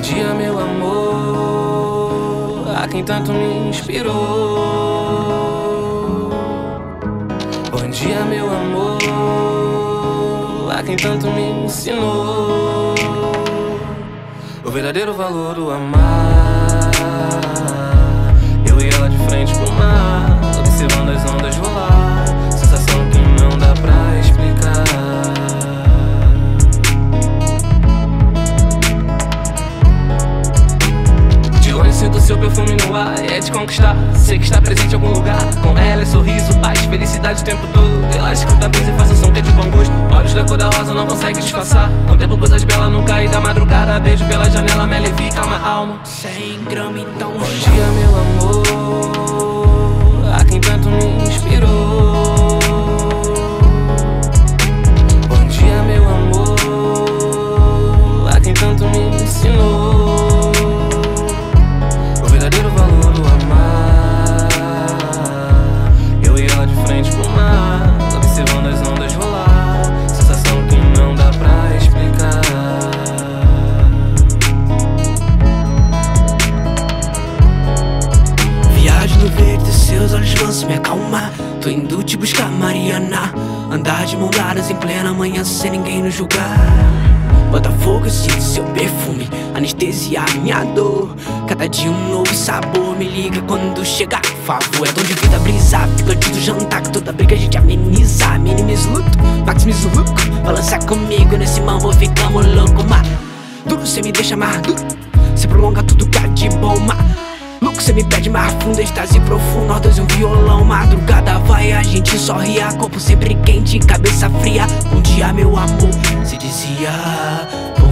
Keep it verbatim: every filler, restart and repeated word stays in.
dia, meu amor, a quem tanto me inspirou. Bom dia, meu amor, a quem tanto me ensinou o verdadeiro valor do amar. Eu e ela de frente pro mar, observando as ondas rolar, sensação que não dá pra explicar. De longe sinto seu perfume no ar, é de conquistar. Sei que está presente em algum lugar. Com ela é sorriso, paz, felicidade o tempo todo. Elástico da brisa e faz o som que é de bom gosto. Olhos da cor da rosa não consegue disfarçar. Contemplo coisas belas no cair da madrugada. Beijo pela janela, me alivia, calma a alma. Cem gramas então. Bom dia, meu amor, a quem tanto me inspirou. Bom dia, meu amor, a quem tanto me ensinou o verdadeiro valor do amar. Eu e ela de frente pro mar, observando as ondas rolar, sensação que não dá pra explicar. Viagem no verde dos seus olhos mansos me acalmar. Tô indo te buscar, Mariana. Andar de mão dadas em plena manhã sem ninguém nos julgar. Botafogo, eu sinto seu perfume, anestesia minha dor. Cada dia um novo sabor, me liga quando chegar, por favor. É dom de vida brisar, fica antes do jantar, que toda briga a gente ameniza. Minimiza o luto, maximiza o lucro. Balança comigo nesse mambo, ficamos louco, mas duro, cê me deixa mais duro. Cê prolonga tudo que há de bom, mas louco, cê me pede mais fundo, êxtase profundo. Nós dois e um violão, madrugada vai, a gente sorri, a corpo sempre quente, cabeça fria. Bom dia, meu amor, se dizia.